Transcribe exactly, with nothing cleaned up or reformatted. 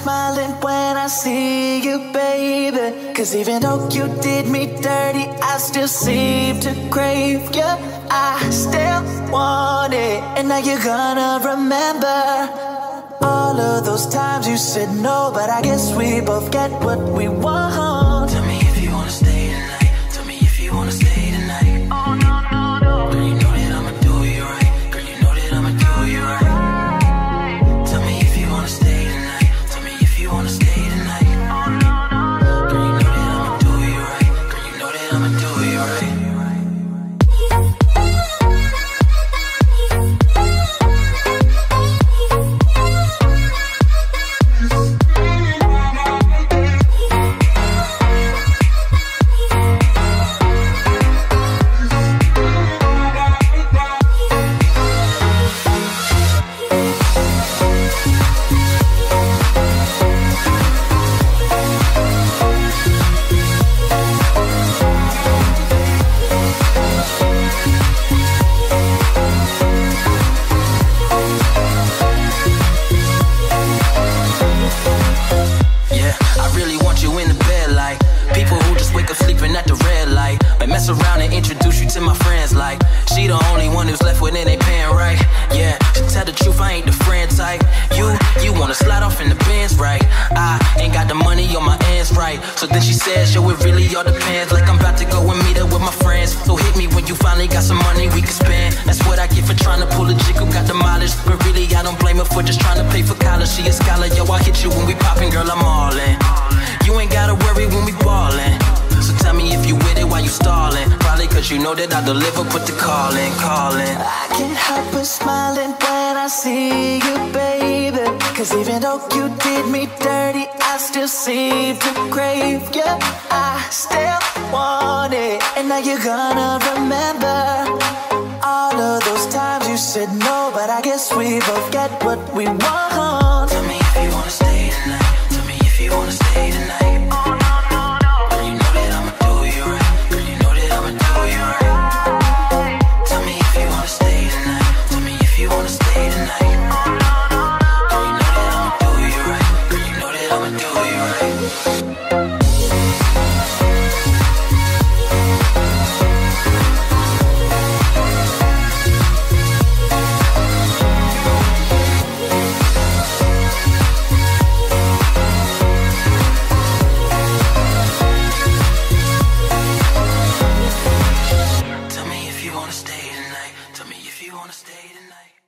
smiling when I see you, baby. Cause even though you did me dirty, I still seem to crave you. I still want it, and now you're gonna remember all of those times you said no, but I guess we both get what we want. Tell me if you wanna stay tonight. Tell me if you wanna stay tonight. Oh no, no, no. Girl, you know that I'ma do you right. Girl, you know that I'ma do you right. Tell me if you wanna stay tonight. Tell me if you wanna stay tonight. Oh no, no, no. Girl, you know that I'ma do you right. Girl, you know that I'ma do you right. Mess around and introduce you to my friends like she the only one who's left with it, ain't paying right. Yeah, to tell the truth, I ain't the friend type. You, you wanna slide off in the Benz, right? I ain't got the money on my ends, right? So then she says, yo, it really all depends. Like I'm about to go and meet up with my friends. So hit me when you finally got some money we can spend. That's what I get for trying to pull a chick who got the mileage. But really, I don't blame her for just trying to pay for college. She a scholar, yo, I hit you when we poppin', girl, I'm all in. You ain't gotta worry when we ballin'. So tell me if you with it while you stallin'. Probably cause you know that I deliver, put the call in, call in. I can't help but smiling when I see you, baby. Cause even though you did me dirty, I still seem to crave you. I still want it, and now you're gonna remember all of those times you said no, but I guess we both get what we want. Tell me if you wanna stay tonight. Tell me if you wanna stay tonight. Tell me if you wanna stay tonight.